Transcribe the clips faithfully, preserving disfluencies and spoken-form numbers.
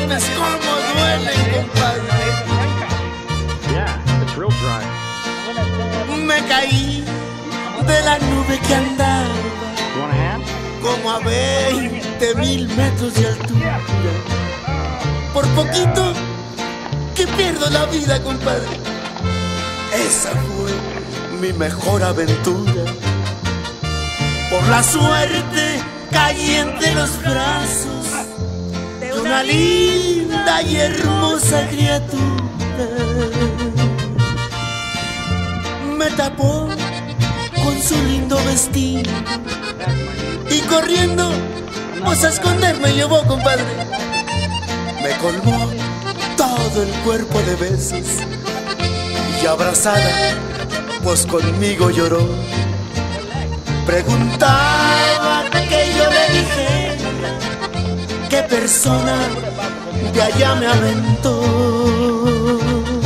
golpes como duelen, compadre. Me caí de la nube que andaba como a veinte mil metros de altura. Por poquito que pierdo la vida, compadre. Esa fue mi mejor aventura. Por la suerte caí entre los brazos de una linda y hermosa criatura. Me tapó con su lindo vestido y corriendo, pues a esconder me llevó, compadre. Me colmó todo el cuerpo de besos y abrazada, pues conmigo lloró. Preguntaba que yo le dijera qué persona de allá me aventó.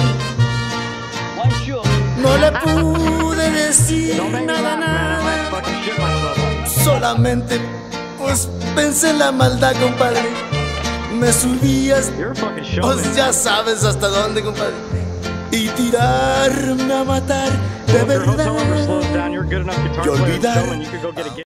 No le pude decir nada, nada. Solamente, pues pensé en la maldad, compadre. Me subías, pues ya sabes hasta dónde, compadre. Y tirarme a matar de verdad y olvidar